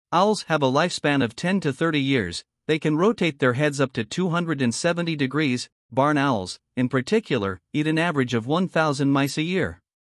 Owls have a lifespan of 10 to 30 years, they can rotate their heads up to 270 degrees. Barn owls, in particular, eat an average of 1,000 mice a year.